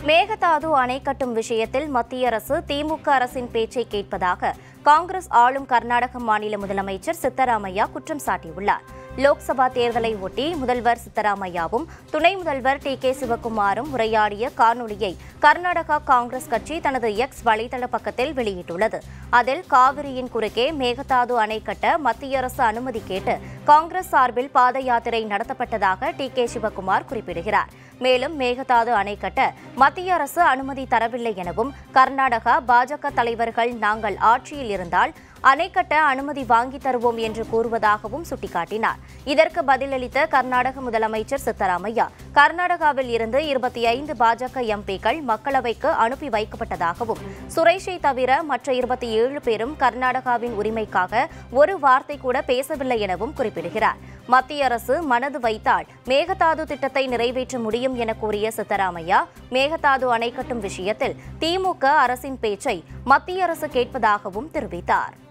மேகதாது அணை கட்டும் விஷயத்தில் மத்திய அரசு திமுக அரசின் பேச்சை கேட்பதாக காங்கிரஸ் ஆளும் கர்நாடக மாநில முதலமைச்சர் சித்தராமையா குற்றம் சாட்டியுள்ளார். லோக்சபா தேர்தலை ஒட்டி முதல்வர் சித்தராமையாவும் துணை முதல்வர் டி.கே. சிவக்குமாரும் உரையாடிய காணொலியை கர்நாடகா காங்கிரஸ் கட்சி தனது எக்ஸ் வலைதள பக்கத்தில் வெளியிட்டுள்ளது. அதில் காவிரியின் குறுக்கே மேகதாது அணை கட்ட மத்திய அரசு அனுமதி கேட்டு காங்கிரஸ் சார்பில் பாத யாத்திரை நடத்தப்பட்டதாக டி.கே. சிவக்குமார் குறிப்பிடுகிறார். மேலும் மேகதாது அணை கட்ட மத்திய அரசு அனுமதி தரவில்லை எனவும் கர்நாடகா பாஜக தலைவர்கள் நாங்கள் ஆட்சியில் இருந்தால் அணை கட்ட அனுமதி வாங்கி தருவோம் என்று கூறுவதாகவும் சுட்டிக்காட்டினார். இதற்கு பதிலளித்த கர்நாடக முதலமைச்சர் சித்தராமையா கர்நாடகாவில் இருந்து 25 பாஜக எம்பிக்கள் மக்களவைக்கு அனுப்பி வைக்கப்பட்டதாகவும் சுரேஷை தவிர மற்ற 27 பேரும் கர்நாடகாவின் உரிமைக்காக ஒரு வார்த்தை கூட பேசவில்லை எனவும் குறிப்பிடுகிறார். மத்திய அரசு மனது வைத்தால் மேகதாது திட்டத்தை நிறைவேற்ற முடியும் என கூறிய சித்தராமையா மேகதாது அணை கட்டும் விஷயத்தில் திமுக அரசின் பேச்சை மத்திய அரசு கேட்பதாகவும் தெரிவித்தார்.